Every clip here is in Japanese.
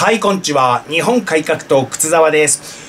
はい、こんにちは。日本改革党靴沢です。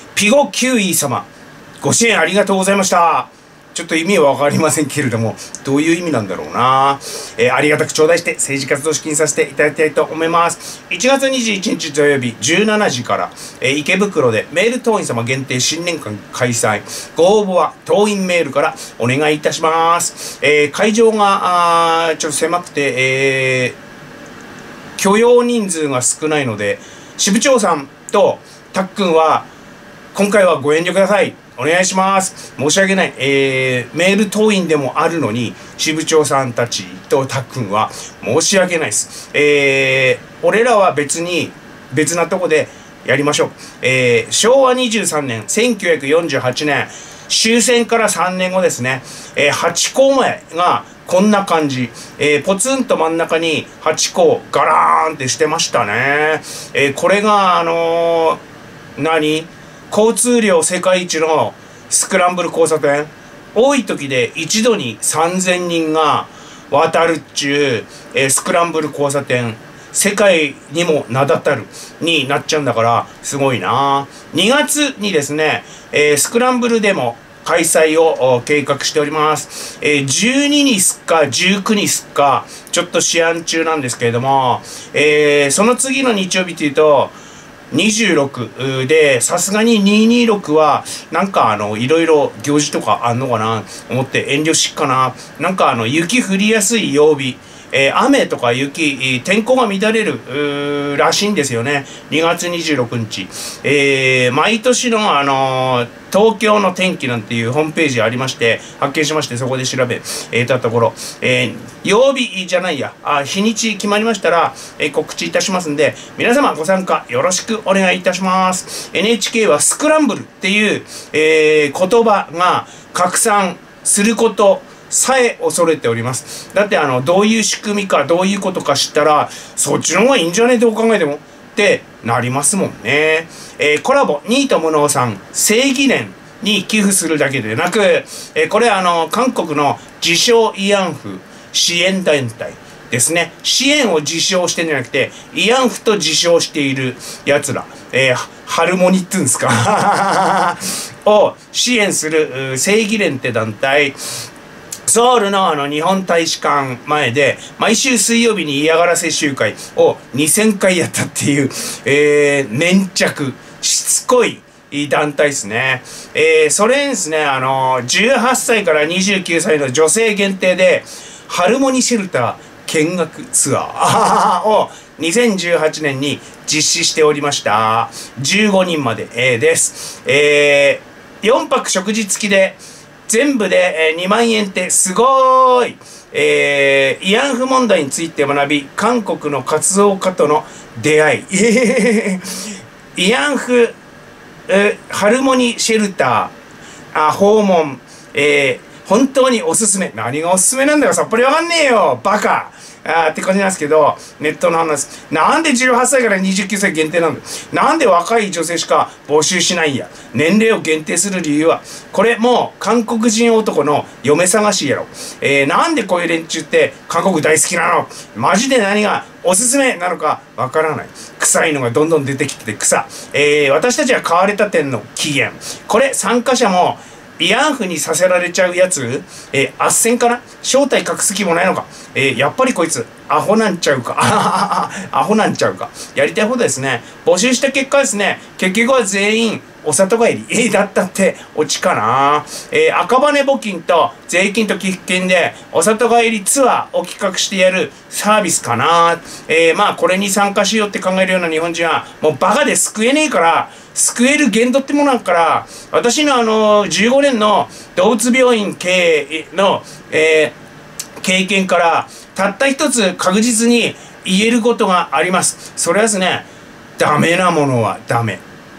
ピゴキウイ様、ご支援ありがとうございました。ちょっと意味はわかりませんけれども、どういう意味なんだろうな。ありがたく頂戴して政治活動資金させていただきたいと思います。1月21日土曜日17時から、池袋でメール党員様限定新年会開催。ご応募は党員メールからお願いいたします。会場がちょっと狭くて、許容人数が少ないので、支部長さんとたっくんは今回はご遠慮ください。お願いします。申し訳ない。メール党員でもあるのに、支部長さんたちとたっくんは申し訳ないです。俺らは別なとこでやりましょう。昭和23年、1948年、終戦から3年後ですね、8校前がこんな感じ。ポツンと真ん中に8校ガラーンってしてましたね。これが、交通量世界一のスクランブル交差点。多い時で一度に3000人が渡るっちゅう、スクランブル交差点。世界にも名だたるになっちゃうんだからすごいな。2月にですね、スクランブルデモ開催を計画しております。12にすっか19にすっかちょっと試案中なんですけれども、その次の日曜日というと26で、さすがに226はなんかいろいろ行事とかあんのかな思って遠慮しっかな。なんか雪降りやすい曜日、雨とか雪、天候が乱れるらしいんですよね。2月26日。毎年の東京の天気なんていうホームページありまして、発見しまして、そこで調べたところ、曜日じゃないや、日にち決まりましたら、告知いたしますんで、皆様ご参加よろしくお願いいたします。NHK はスクランブルっていう、言葉が拡散することさえ恐れております。だってどういう仕組みかどういうことか知ったら、そっちの方がいいんじゃねえどう考えてもってなりますもんね。コラボニート無能さん正義連に寄付するだけでなく、これ韓国の自称慰安婦支援団体ですね。支援を自称してんじゃなくて慰安婦と自称しているやつら、ハルモニっていうんですかを支援する正義連って団体、ソウルの日本大使館前で毎週水曜日に嫌がらせ集会を2000回やったっていう、粘着しつこい団体ですね。それにですね、18歳から29歳の女性限定でハルモニシェルター見学ツアーを2018年に実施しておりました。15人まで、です。4泊食事付きで全部で2万円ってすごーい。慰安婦問題について学び、韓国の活動家との出会い。慰安婦、ハルモニシェルター、訪問、本当におすすめ。何がおすすめなんだよ。さっぱりわかんねえよ。バカ。って感じなんですけど、ネットの話。なんで18歳から29歳限定なんだ。なんで若い女性しか募集しないんや。年齢を限定する理由は、これもう韓国人男の嫁探しやろ。なんでこういう連中って韓国大好きなの。マジで何がおすすめなのかわからない。臭いのがどんどん出てきてて草。私たちは買われた点の起源。これ参加者も慰安婦にさせられちゃうやつ、斡旋かな。正体隠す気もないのか。やっぱりこいつアホなんちゃうかアホなんちゃうか。やりたいことですね。募集した結果ですね、結局は全員お里帰りだったってオチかな。赤羽募金と税金と寄付金でお里帰りツアーを企画してやるサービスかな。まあこれに参加しようって考えるような日本人はもうバカで救えねえから、救える限度ってものだから、私の15年の動物病院経営の、経験からたった一つ確実に言えることがあります。それはですね、ダメなものはダメ。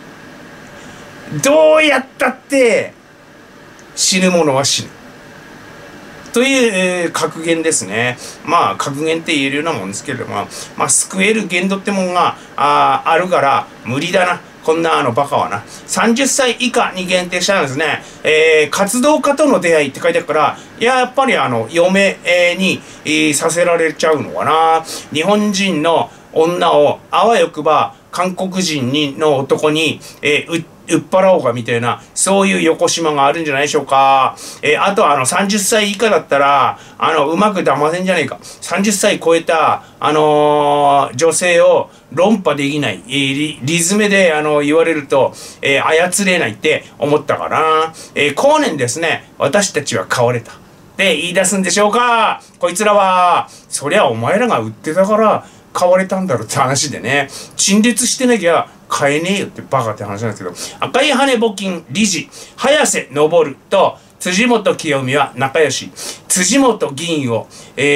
どうやったって死ぬものは死ぬ。という、格言ですね。まあ格言って言えるようなもんですけれども、まあ救える限度ってもんがあるから無理だな。こんなバカはな。30歳以下に限定したんですね。活動家との出会いって書いてあるから、やっぱり嫁に、させられちゃうのかな。日本人の女をあわよくば韓国人の男に、売っ払おうかみたいな、そういう横島があるんじゃないでしょうか。あと30歳以下だったら、うまく騙せんじゃねえか。30歳超えた、女性を論破できない、リズムで、言われると、操れないって思ったかな。後年ですね、私たちは買われた。で、言い出すんでしょうか。こいつらは、そりゃお前らが売ってたから、買われたんだろうって話でね、陳列してなきゃ買えねえよってバカって話なんですけど、赤い羽募金理事、早瀬昇と辻元清美は仲良し。辻元議員を、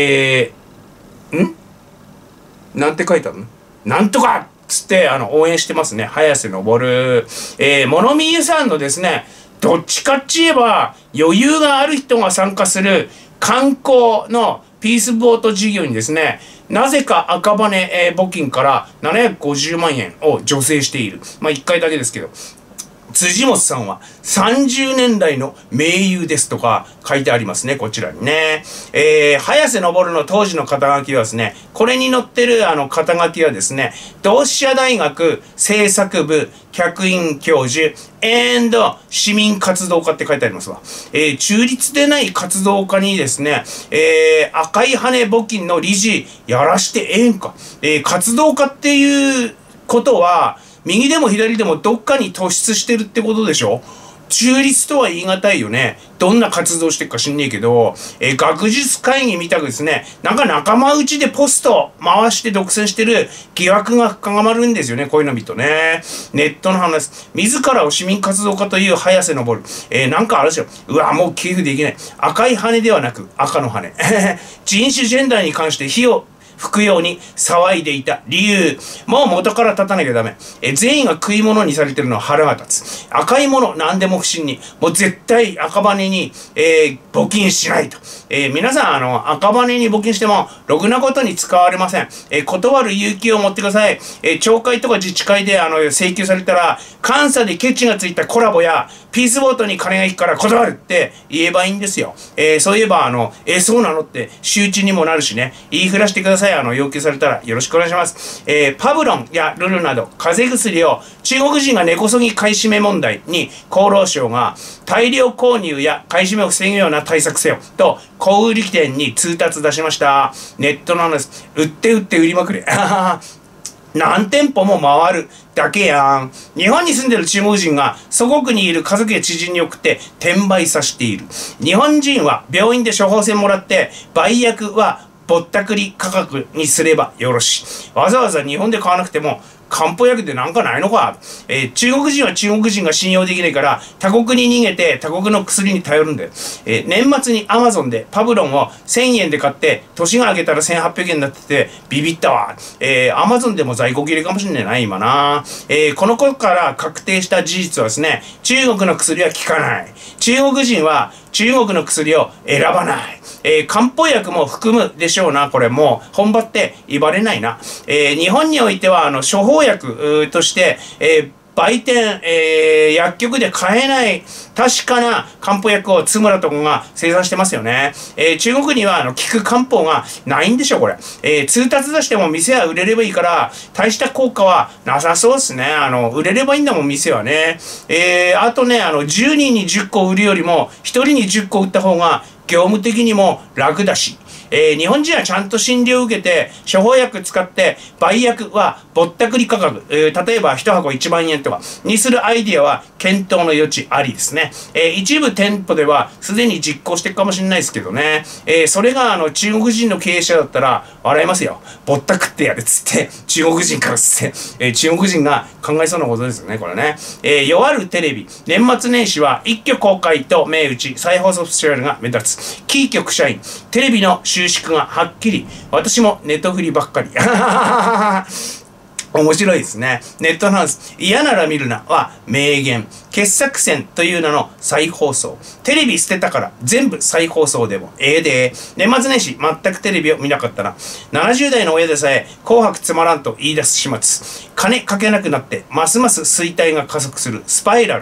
なんて書いてあるの？なんとかっつって、応援してますね。早瀬昇。物見遊山のですね、どっちかって言えば、余裕がある人が参加する観光のピースボート事業にですね、なぜか赤羽、募金から750万円を助成している。まあ、1回だけですけど。辻元さんは30年代の名優ですとか書いてありますね、こちらにね。早瀬昇の当時の肩書きはですね、これに載ってる肩書きはですね、同志社大学政策部客員教授市民活動家って書いてありますわ。中立でない活動家にですね、赤い羽募金の理事やらしてええんか。活動家っていうことは、右でも左でもどっかに突出してるってことでしょ。中立とは言い難いよね。どんな活動してるか知んねえけど、学術会議みたくですね、なんか仲間内でポスト回して独占してる疑惑が深まるんですよね、こういうの見るとね。ネットの話。自らを市民活動家という早瀬昇。なんかあるでしょ。うわ、もう寄付できない。赤い羽ではなく赤の羽。人種ジェンダーに関して火を吹くように騒いでいた理由。もう元から立たなきゃダメ。全員が食い物にされてるのは腹が立つ。赤いもの何でも不審に。もう絶対赤羽に、募金しないと。皆さん、赤羽に募金しても、ろくなことに使われません。断る勇気を持ってください。町会とか自治会で、請求されたら、監査でケチがついたコラボや、ピースボートに金が行くから断るって言えばいいんですよ。そういえば、そうなのって周知にもなるしね。言いふらしてください。要求されたらよろしくお願いします。パブロンやルルなど、風邪薬を中国人が根こそぎ買い占め問題に厚労省が大量購入や買い占めを防ぐような対策せよと小売店に通達出しました。ネットの話、売って売って売りまくれ。何店舗も回るだけやん。日本に住んでる中国人が祖国にいる家族や知人に送って転売させている。日本人は病院で処方箋もらって売薬はぼったくり価格にすればよろしい。わざわざ日本で買わなくても漢方薬でなんかないのか。中国人は中国人が信用できないから他国に逃げて他国の薬に頼るんだよ。年末に Amazon でパブロンを1000円で買って年が明けたら1800円になっててビビったわ。Amazon でも在庫切れかもしれないな今な。この頃から確定した事実はですね、中国の薬は効かない。中国人は中国の薬を選ばない。漢方薬も含むでしょうな。これもう本場って言われないな。日本においては処方薬として、売店、薬局で買えない確かな漢方薬を津村とかが生産してますよね。中国には効く漢方がないんでしょこれ。通達出しても店は売れればいいから大した効果はなさそうですね。売れればいいんだもん店はね。あとね10人に10個売るよりも1人に10個売った方が業務的にも楽だし。日本人はちゃんと診療を受けて処方薬使って売薬はぼったくり価格、例えば1箱1万円とかにするアイディアは検討の余地ありですね。一部店舗ではすでに実行していくかもしれないですけどね。それが中国人の経営者だったら笑いますよ。ぼったくってやれっつって中国人からっつって、中国人が考えそうなことですよねこれね。弱るテレビ年末年始は一挙公開と銘打ち再放送スペシャルが目立つ。キー局社員テレビの収縮がはっきり。私もネトフリばっかり。面白いですね。ネットハウス。嫌なら見るなは名言。傑作選という名の再放送。テレビ捨てたから全部再放送でもええで。年末年始全くテレビを見なかったら70代の親でさえ紅白つまらんと言い出す始末。金かけなくなってますます衰退が加速するスパイラル。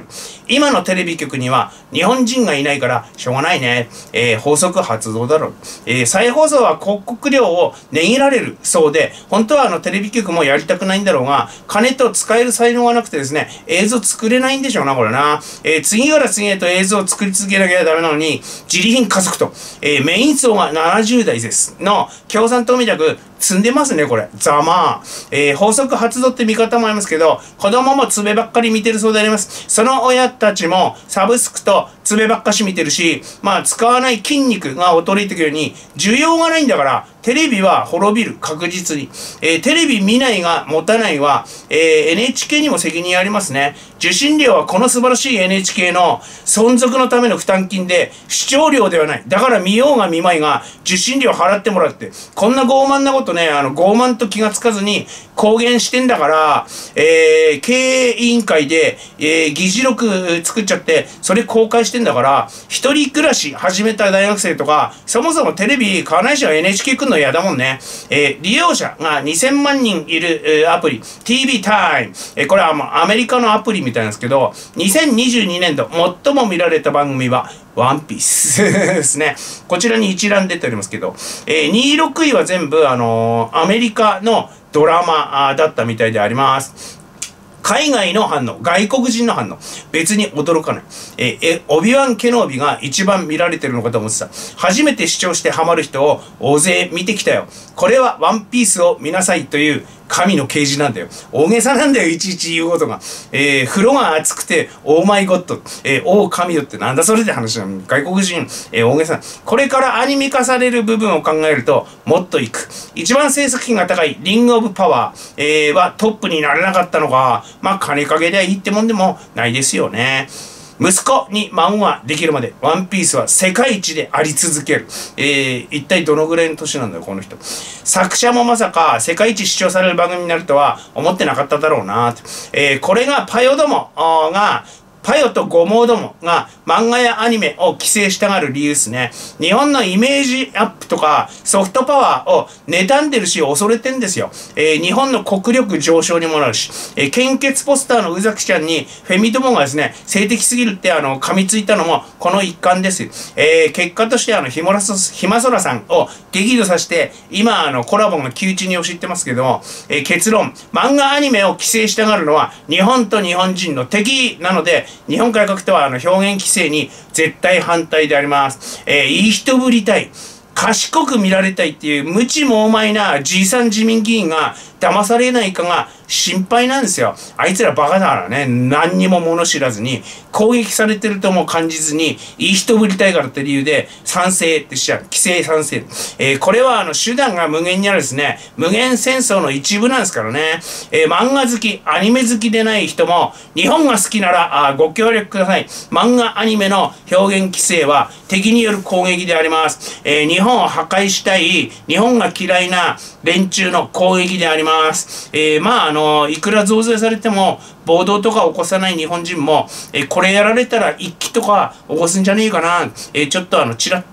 今のテレビ局には日本人がいないからしょうがないね。法則発動だろう。再放送は広告料を値切られるそうで、本当はテレビ局もやりたくないんだろうが、金と使える才能がなくてですね、映像作れないんでしょうな、これな。次から次へと映像を作り続けなきゃダメなのに、自利品加速と、メイン層が70代ですの共産党みたく積んでますね、これ。ざまあ。法則発動って見方もありますけど、子供も爪ばっかり見てるそうであります。その親たちもサブスクと爪ばっかし見てるし、まあ使わない筋肉が衰えてくるように、需要がないんだから、テレビは滅びる、確実に。テレビ見ないが持たないは、NHK にも責任ありますね。受信料はこの素晴らしい NHK の存続のための負担金で、視聴料ではない。だから見ようが見まいが、受信料払ってもらうって。こんな傲慢なことね、傲慢と気がつかずに公言してんだから、経営委員会で、議事録作っちゃって、それ公開してんだから、一人暮らし始めた大学生とか、そもそもテレビ買わない人は NHK 来んの嫌だもんね。利用者が2000万人いる、アプリ、TV タイム。これはアメリカのアプリみたいなんですけど、2022年度最も見られた番組は、ワンピースですね。こちらに一覧出ておりますけど、2位、6位は全部、アメリカのドラマだったみたいであります。海外の反応、外国人の反応、別に驚かない。オビワン・ケノービが一番見られてるのかと思ってた。初めて視聴してハマる人を大勢見てきたよ。これはワンピースを見なさいという神の啓示なんだよ。大げさなんだよ、いちいち言うことが。風呂が熱くて、オーマイゴッド、オー神よってなんだそれって話なの。外国人、大げさ。これからアニメ化される部分を考えると、もっといく。一番制作費が高いリングオブパワー、はトップになれなかったのが、まあ金かけではいいってもんでもないですよね。息子に漫画できるまで、ワンピースは世界一であり続ける。一体どのぐらいの年なんだよ、この人。作者もまさか世界一視聴される番組になるとは思ってなかっただろうな。これがパヨどもが、パヨとゴモどもが漫画やアニメを規制したがる理由ですね。日本のイメージアップとかソフトパワーを妬んでるし恐れてんですよ。日本の国力上昇にもなるし、献血ポスターの宇崎ちゃんにフェミどもがですね、性的すぎるって噛みついたのもこの一環です。結果としてひまそらさんを激怒させて、今コラボの窮地に陥ってますけども、結論、漫画アニメを規制したがるのは日本と日本人の敵なので、日本改革とは表現規制に絶対反対であります。いい人ぶりたい。賢く見られたいっていう無知猛々なじいさん自民議員が騙されないかが心配なんですよ。あいつらバカだからね。何にも物知らずに、攻撃されてるとも感じずに、いい人ぶりたいからって理由で賛成ってしちゃう。規制賛成。これは手段が無限にあるですね、無限戦争の一部なんですからね。漫画好き、アニメ好きでない人も、日本が好きならご協力ください。漫画アニメの表現規制は敵による攻撃であります。日本を破壊したい、日本が嫌いな連中の攻撃であります。いくら増税されても暴動とか起こさない日本人も、これやられたら一揆とか起こすんじゃねえかな、ちょっとちらって、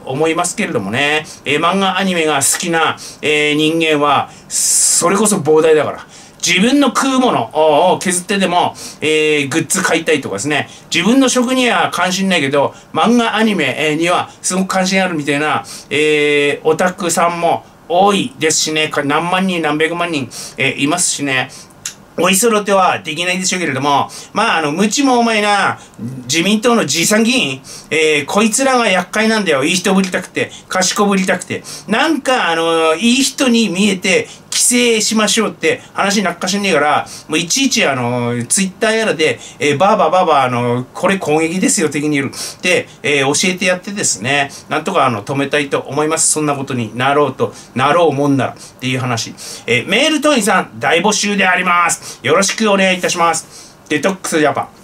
思いますけれどもね、漫画アニメが好きな、人間はそれこそ膨大だから。自分の食うものを削ってでも、グッズ買いたいとかですね。自分の食には関心ないけど、漫画アニメにはすごく関心あるみたいな、オタクさんも多いですしね。何万人何百万人、いますしね。おいそろてはできないでしょうけれども、無知もお前な自民党のじいさん議員、こいつらが厄介なんだよ。いい人ぶりたくて、賢ぶりたくて。なんか、いい人に見えて、規制しましょうって話になんかしんねえから、もういちいちツイッターやらで、これ攻撃ですよ、的に言うって、教えてやってですね、なんとか止めたいと思います。そんなことになろうもんならっていう話。メール党員さん大募集であります。よろしくお願いいたします。デトックスジャパン。